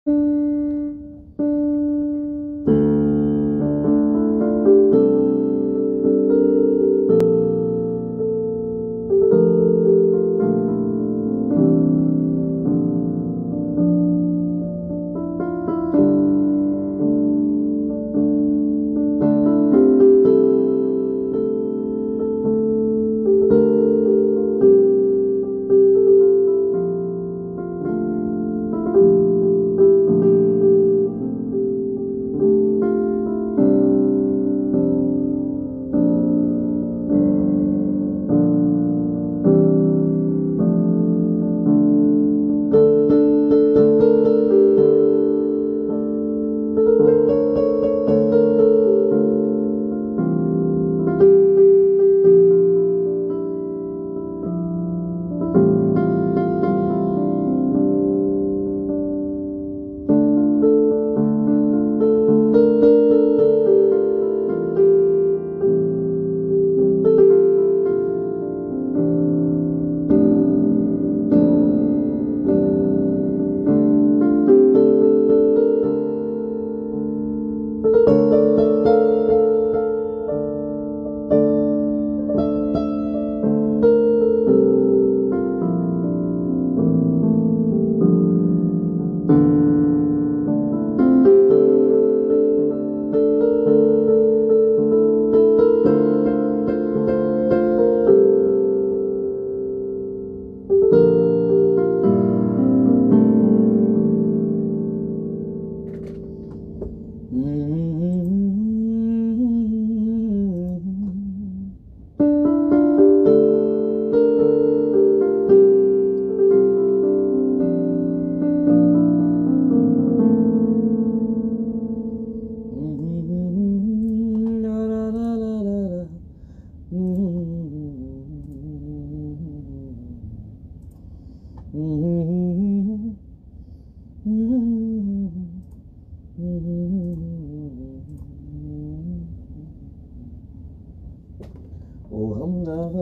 ओ हमदवा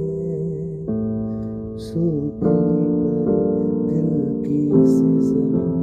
सूखी पर दिल की सी ज़मीं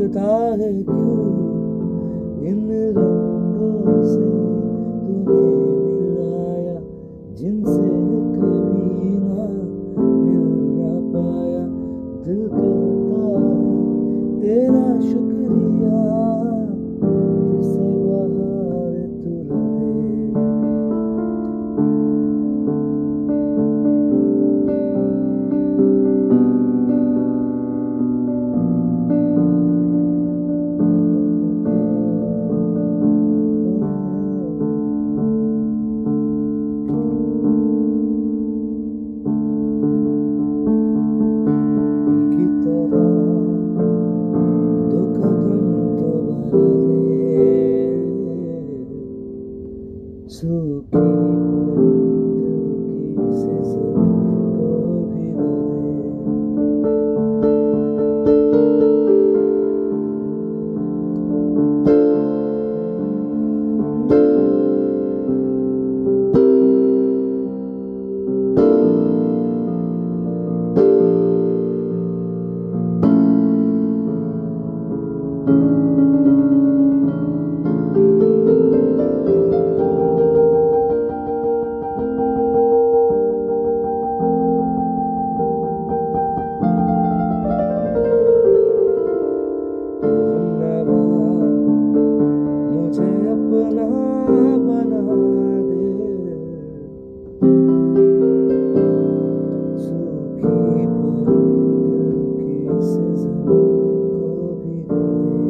लगता है क्यों इन रंगों से तुम्हें मिलाया, जिनसे कभी ना मिल ना पाया। दिल करता है तेरा शुक्रिया, फिर से बाहर तू ला दे। सूखी परी दिल की से ज़मीं को भिगा मुझे अपना बना दे। सूखी परी दिल की से ज़मीं को भिगा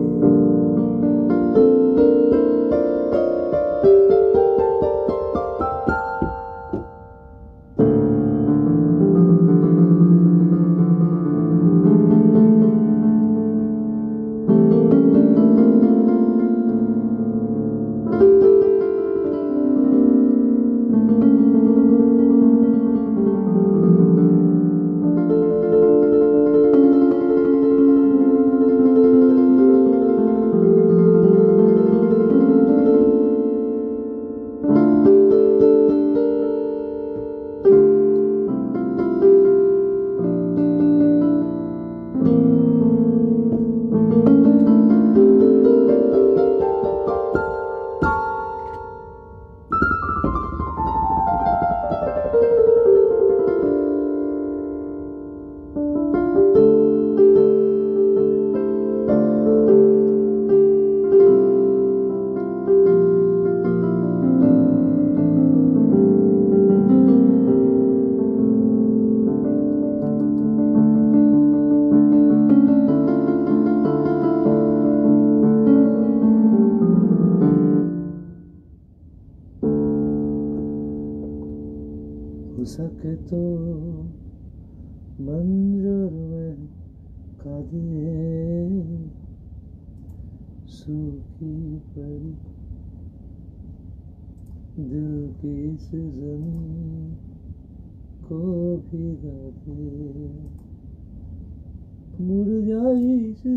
हो सके तो मंजर में का दे। सूखी परी दिल की इस ज़मीं को भिगा दे। मुरझाई से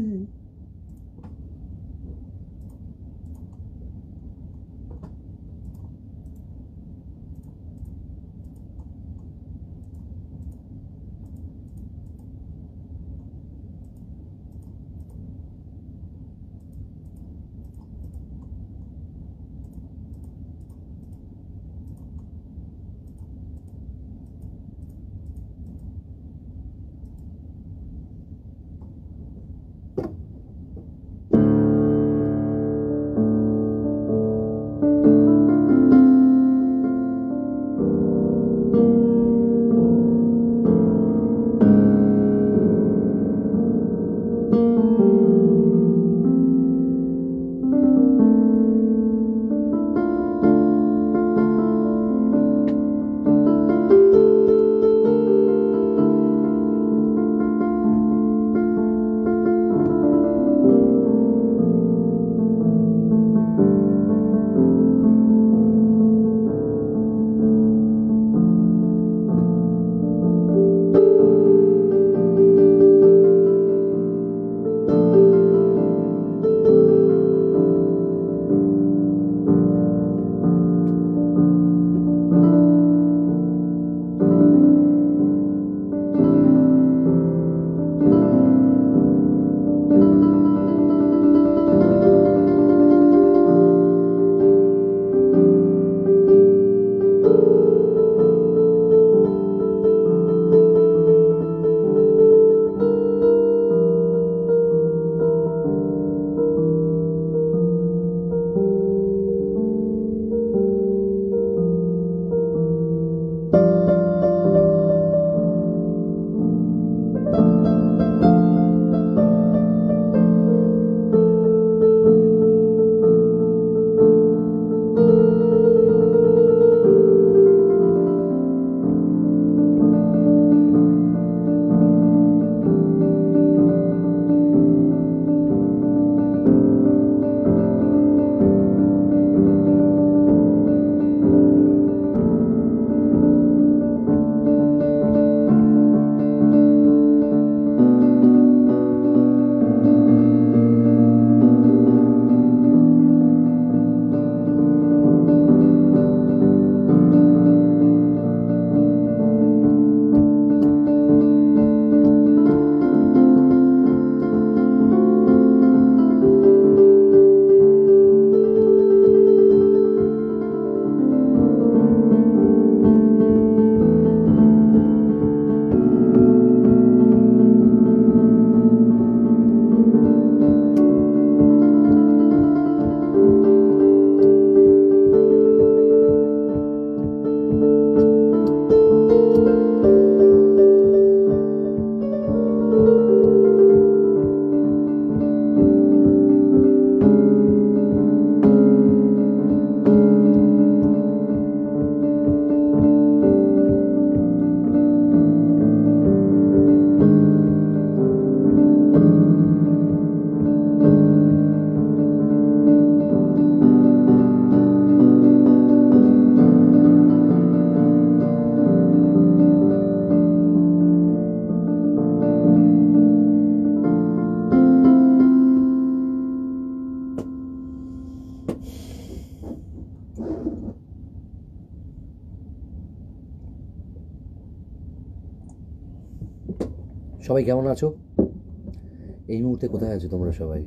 সবাই কেমন আছো? এই মুহূর্তে কোথায় আছো তোমরা সবাই?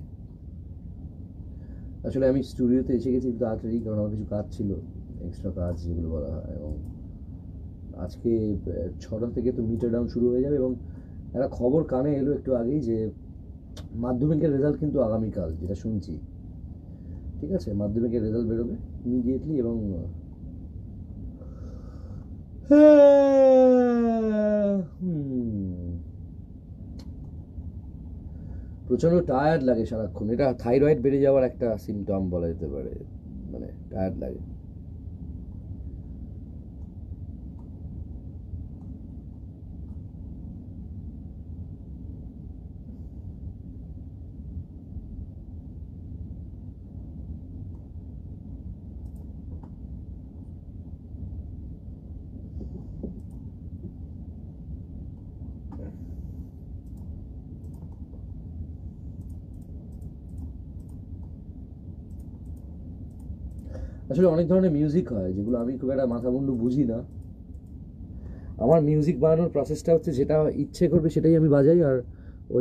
আসলে আমি স্টুডিওতে এসে গেছি একটু তাড়াতাড়ি, কারণ আমার কিছু কাজ ছিল, এক্সট্রা কাজ যেগুলো বলা হয়। এবং আজকে 6টা থেকে তো মিটার ডাউন শুরু হয়ে যাবে। এবং একটা খবর কানে এলো একটু আগেই যে মাধ্যমিকের রেজাল্ট কিন্তু আগামীকাল, যেটা শুনছি। ঠিক আছে, মাধ্যমিকের রেজাল্ট বেরোবে ইমিডিয়েটলি। এবং প্রচণ্ড টায়ার্ড লাগে সারাক্ষণ। এটা থাইরয়েড বেড়ে যাওয়ার একটা সিমটম বলা যেতে পারে, মানে টায়ার্ড লাগে। আসলে অনেক ধরনের মিউজিক হয় যেগুলো আমি খুব একটা মাথা মুন্ডু বুঝি না। আমার মিউজিক বানানোর প্রসেসটা হচ্ছে, যেটা ইচ্ছে করবে সেটাই আমি বাজাই। আর ওই,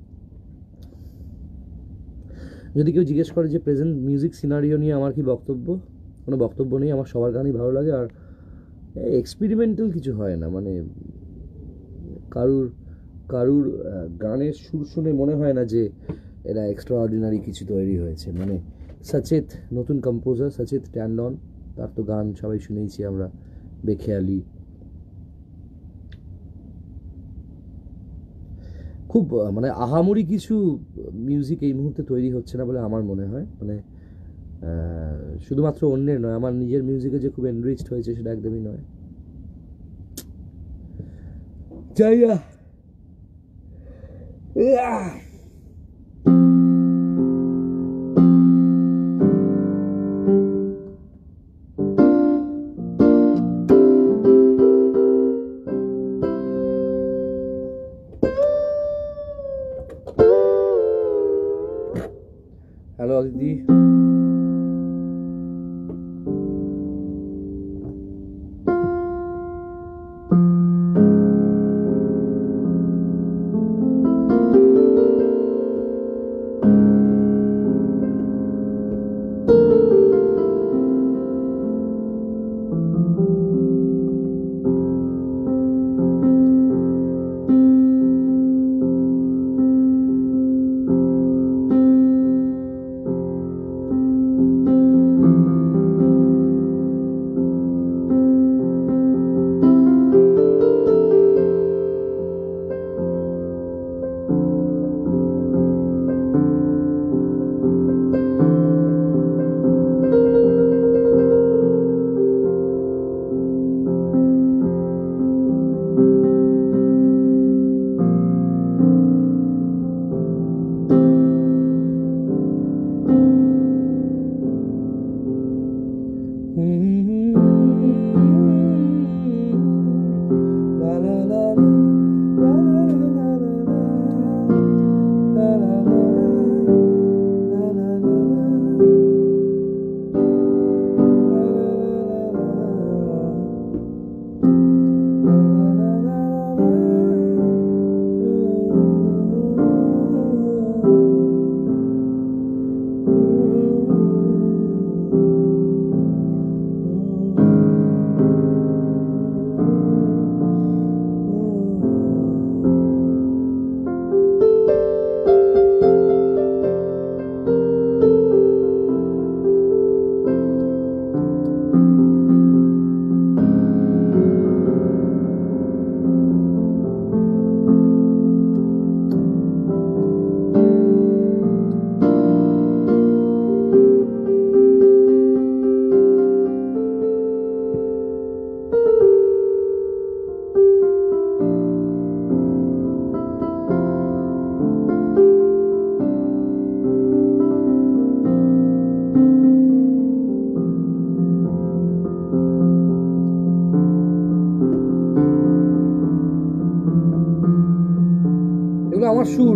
যদি কেউ জিজ্ঞেস করে যে প্রেজেন্ট মিউজিক সিনারিও নিয়ে আমার কি বক্তব্য, কোনো বক্তব্য নেই। আমার সবার গানই ভালো লাগে। আর এক্সপেরিমেন্টাল কিছু হয় না, মানে কারুর কারুর গানের সুর শুনে মনে হয় না যে এরা এক্সট্রা অর্ডিনারি কিছু তৈরি হয়েছে। মানে সচেত নতুন কম্পোজার সচেত ট্যান্ডন, তার তো গান সবাই শুনেইছি আমরা, বেখেয়ালি। খুব মানে আহামরি কিছু মিউজিক এই মুহূর্তে তৈরি হচ্ছে না বলে আমার মনে হয়। মানে শুধুমাত্র অন্যের নয়, আমার নিজের মিউজিকে যে খুব এনরিচড হয়েছে সেটা একদমই নয়। যাই না। হ্যালো দিদি। এগুলো আমার সুর।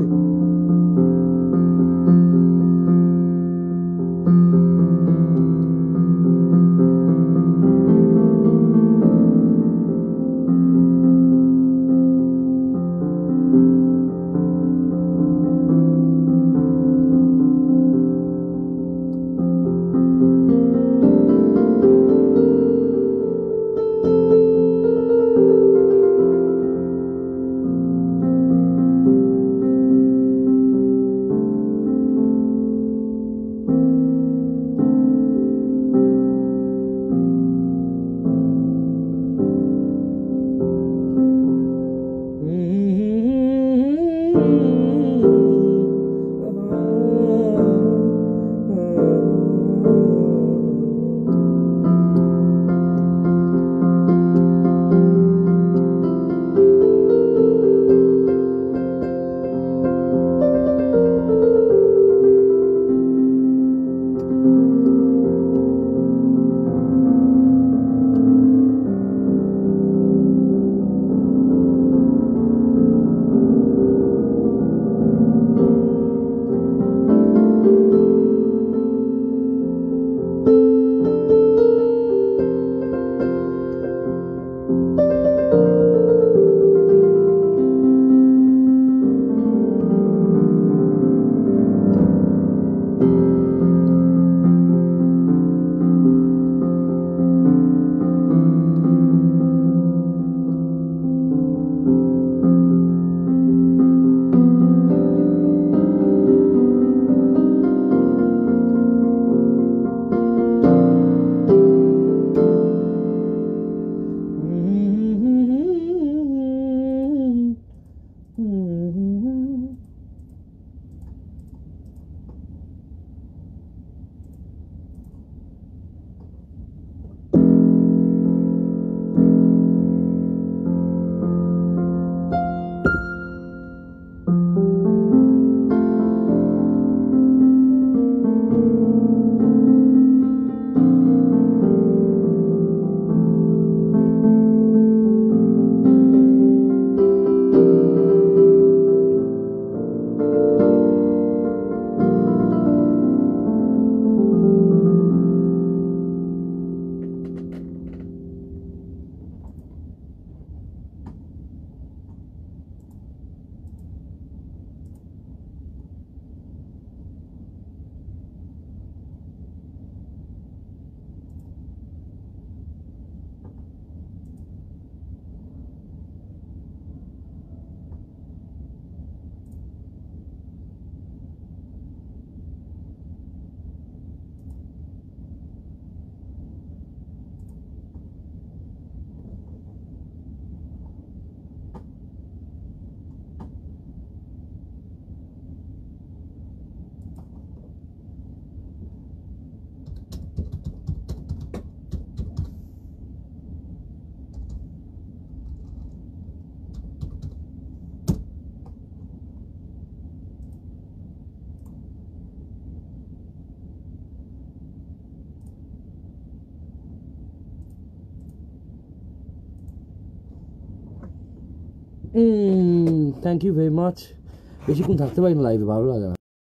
Thank you very much. বেশিক্ষণ থাকতে পারি না লাইভে, ভালো লাগে না।